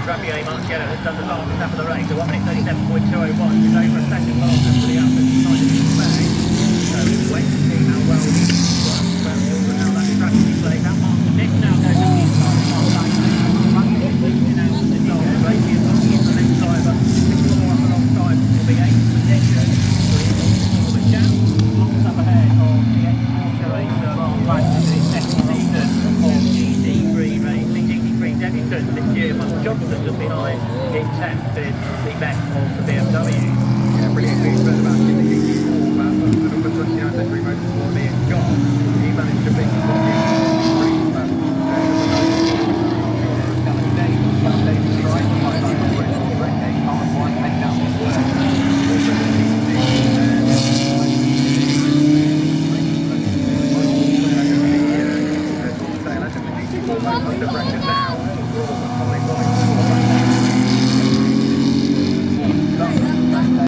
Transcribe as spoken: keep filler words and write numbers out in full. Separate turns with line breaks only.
Rappier Marciello has done the fastest lap of the race, so one minute thirty-seven point two oh one, is over a second faster for the outside side of his bag. So we'll wait to see how well he works, well, and how that strategy plays out. Martin Nick now goes up the inside of Mark Running it, leading out to the race. He is looking into the next driver. Four up alongside will be eighth position. So the jam locks up ahead of the ex-Porsche racer Mark Running in his second season of G T three racing. G T three debutant this year. Michael Johnson just behind in tenth is the best of the B M W.
Yeah, brilliant news about about the G T four, but the number twenty-nine Century Motorsport, Liam Scott, he managed to beat the Bobby three, but Redgate hard one, take that one work. Under pressure now.